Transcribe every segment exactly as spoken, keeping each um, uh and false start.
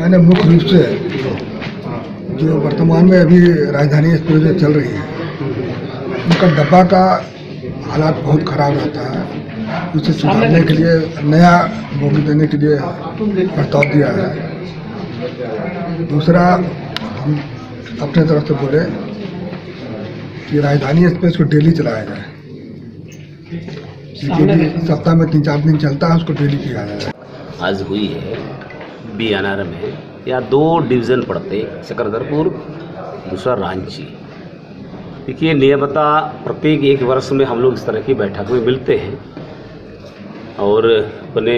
मैंने मुख्य रूप से जो वर्तमान में अभी राजधानी एक्सप्रेस जो चल रही है उनका डब्बा का हालात बहुत खराब रहता है। उसे सुधारने के लिए नया बोगी देने के लिए प्रस्ताव दिया है। दूसरा, हम अपने तरफ से बोले कि राजधानी एक्सप्रेस को डेली चलाया जाए, क्योंकि सप्ताह में तीन चार दिन चलता है, उसको डेली किया जाए। आज हुई है बी एन आर में, या दो डिवीज़न पड़ते, सकरदरपुर, दूसरा रांची। देखिए, नियमतः प्रत्येक एक वर्ष में हम लोग इस तरह की बैठक में मिलते हैं और अपने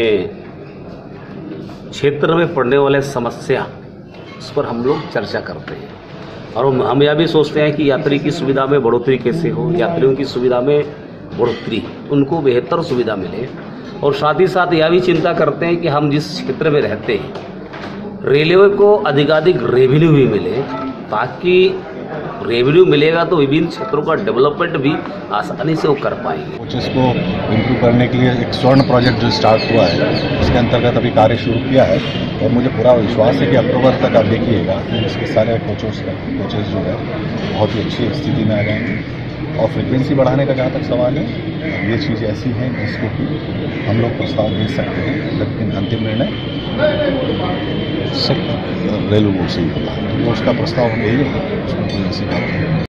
क्षेत्र में पड़ने वाले समस्या उस पर हम लोग चर्चा करते हैं। और हम यह भी सोचते हैं कि यात्री की सुविधा में बढ़ोतरी कैसे हो, यात्रियों की सुविधा में बढ़ोतरी, उनको बेहतर सुविधा मिले। और साथ ही साथ यह भी चिंता करते हैं कि हम जिस क्षेत्र में रहते हैं रेलवे को अधिकाधिक रेवेन्यू भी मिले, ताकि रेवेन्यू मिलेगा तो विभिन्न क्षेत्रों का डेवलपमेंट भी आसानी से वो कर पाएंगे। कोचेस को इम्प्रूव करने के लिए एक स्वर्ण प्रोजेक्ट जो स्टार्ट हुआ है, उसके अंतर्गत अभी कार्य शुरू किया है और मुझे पूरा विश्वास है कि अक्टूबर तक आप देखिएगा इसके सारे कोचेस कोचेस जो है बहुत ही अच्छी स्थिति में आ जाएंगे। और फ्रिक्वेंसी बढ़ाने का जहाँ तक सवाल है, ये चीज़ ऐसी है जिसको कि हम लोग प्रस्ताव दे सकते हैं, लेकिन अंतिम निर्णय रेलवे बोर्ड से ही होता है। तो उसका प्रस्ताव हम भेजेंगे, उसमें कोई ऐसी बात नहीं।